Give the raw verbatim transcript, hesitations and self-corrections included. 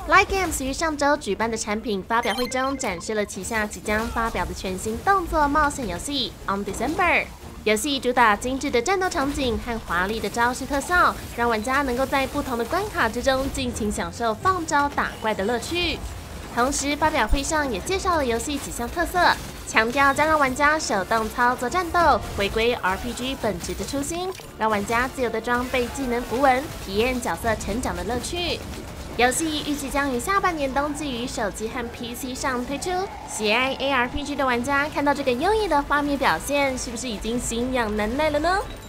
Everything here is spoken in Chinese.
Light Games 于上周举办的产品发表会中，展示了旗下即将发表的全新动作冒险游戏 On December。游戏主打精致的战斗场景和华丽的招式特效，让玩家能够在不同的关卡之中尽情享受放招打怪的乐趣。同时，发表会上也介绍了游戏几项特色，强调将让玩家手动操作战斗，回归 R P G 本质的初心，让玩家自由的装备技能符文，体验角色成长的乐趣。游戏预计将于下半年冬季于手机和 P C 上推出。喜爱 A R P G 的玩家看到这个优异的画面表现，是不是已经心痒难耐了呢？